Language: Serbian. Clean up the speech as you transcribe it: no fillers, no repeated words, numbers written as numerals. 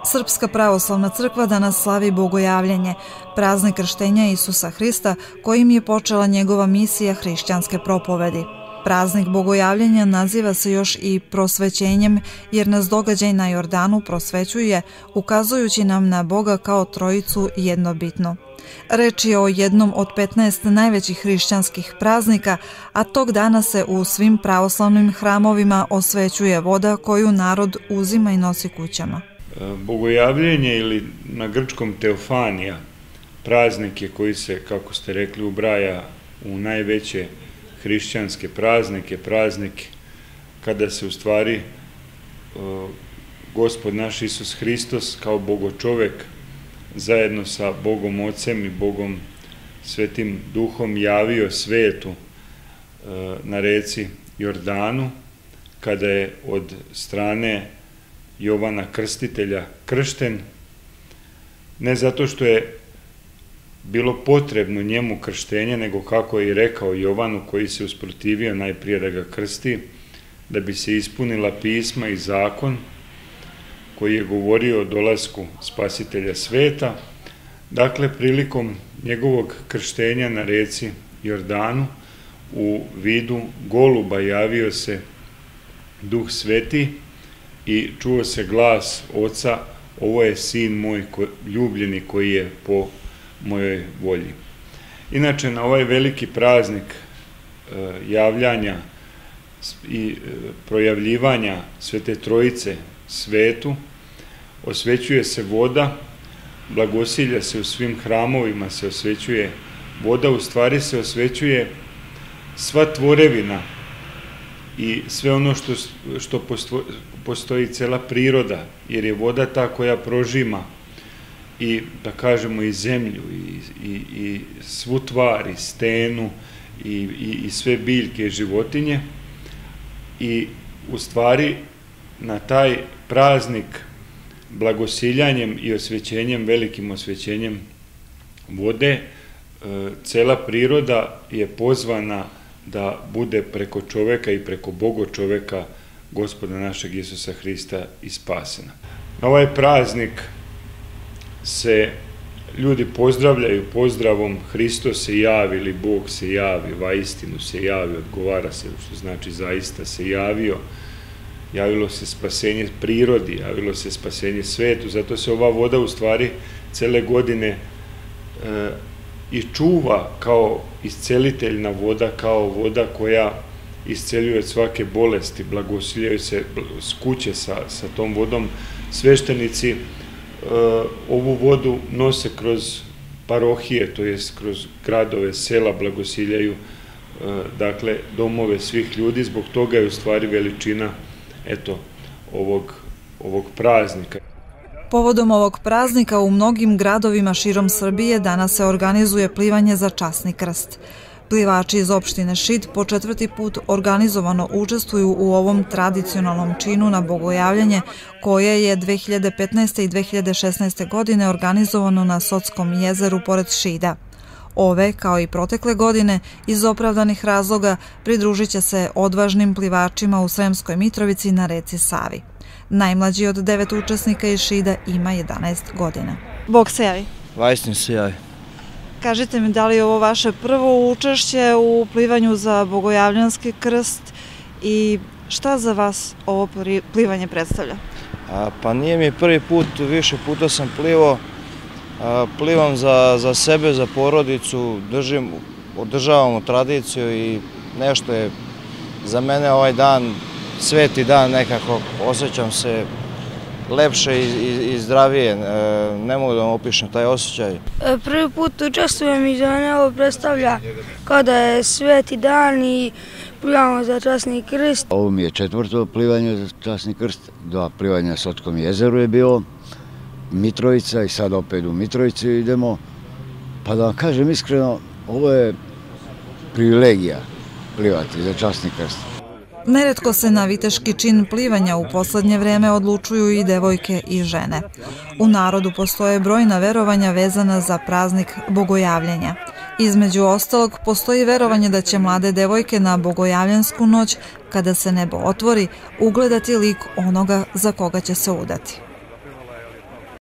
Srpska pravoslavna crkva danas slavi Bogojavljenje, praznik krštenja Isusa Hrista, kojim je počela njegova misija hrišćanske propovedi. Praznik Bogojavljenja naziva se još i prosvećenjem jer nas događaj na Jordanu prosvećuje, ukazujući nam na Boga kao trojicu jednobitnu. Reč je o jednom od 15 najvećih hrišćanskih praznika, a tog dana se u svim pravoslavnim hramovima osvećuje voda koju narod uzima i nosi kućama. Bogojavljenje ili na grčkom teofanija, praznik je koji se, kako ste rekli, ubraja u najveće hrišćanske praznike, praznik kada se u stvari Gospod naš Isus Hristos kao Bogočovek zajedno sa Bogom Ocem i Bogom Svetim Duhom javio svetu na reci Jordanu, kada je od strane Jovana Krstitelja kršten, ne zato što je bilo potrebno njemu krštenje, nego kako je i rekao Jovanu, koji se usprotivio najprije da ga krsti, da bi se ispunila pisma i zakon koji je govorio o dolasku Spasitelja sveta. Dakle, prilikom njegovog krštenja na reci Jordanu u vidu goluba javio se Duh Sveti i čuo se glas Oca: ovo je sin moj ljubljeni koji je po mojoj volji. Inače, na ovaj veliki praznik javljanja i projavljivanja Svete Trojice svetu osvećuje se voda, blagosilja se u svim hramovima, se osvećuje voda, u stvari se osvećuje sva tvorevina i sve ono što postoji, cela priroda, jer je voda ta koja prožima i, da kažemo, i zemlju i svu tvar, i stenu i sve biljke i životinje. I u stvari na taj praznik blagosiljanjem i osvećenjem, velikim osvećenjem vode, cela priroda je pozvana da bude preko čoveka i preko Bogočoveka Gospoda našeg Isusa Hrista i spasena. Na ovaj praznik se ljudi pozdravljaju pozdravom Hristos se javi ili Bog se javi, vaistinu se javi, odgovara se, što znači zaista se javio. Javilo se spasenje prirodi, javilo se spasenje svetu, zato se ova voda u stvari cele godine i čuva kao isceliteljna voda, kao voda koja isceljuje od svake bolesti, blagosiljaju se kuće sa tom vodom. Sveštenici ovu vodu nose kroz parohije, to jest kroz gradove, sela, blagosiljaju dakle domove svih ljudi. Zbog toga je u stvari veličina ovog praznika. Povodom ovog praznika u mnogim gradovima širom Srbije danas se organizuje plivanje za časni krst. Plivači iz opštine Šid po 4. put organizovano učestvuju u ovom tradicionalnom činu na Bogojavljenje, koje je 2015. i 2016. godine organizovano na Sotskom jezeru pored Šida. Ove, kao i protekle godine, iz opravdanih razloga pridružit će se odvažnim plivačima u Sremskoj Mitrovici na reci Savi. Najmlađi od 9 učesnika iz Šida ima 11 godina. Bog se javi. Vaistinu se javi. Kažite mi, da li je ovo vaše prvo učešće u plivanju za Bogojavljanski krst i šta za vas ovo plivanje predstavlja? Pa nije mi prvi put, više puta sam plivao. Plivam za sebe, za porodicu, održavamo tradiciju i nešto je za mene ovaj dan, sveti dan nekako, osjećam se lepše i zdravije, ne mogu da vam opišem taj osjećaj. Prvi put učestvujem i za mene ovo predstavlja kada je sveti dan i plivamo za časni krst. Ovo mi je 4. plivanje za časni krst, 2 plivanja na Sotskom jezeru je bilo, Mitrovica i sad opet u Mitrovici idemo. Pa da vam kažem iskreno, ovo je privilegija plivati za časni krst. Neretko se na viteški čin plivanja u poslednje vreme odlučuju i devojke i žene. U narodu postoje brojna verovanja vezana za praznik Bogojavljenja. Između ostalog, postoji verovanje da će mlade devojke na Bogojavljansku noć, kada se nebo otvori, ugledati lik onoga za koga će se udati.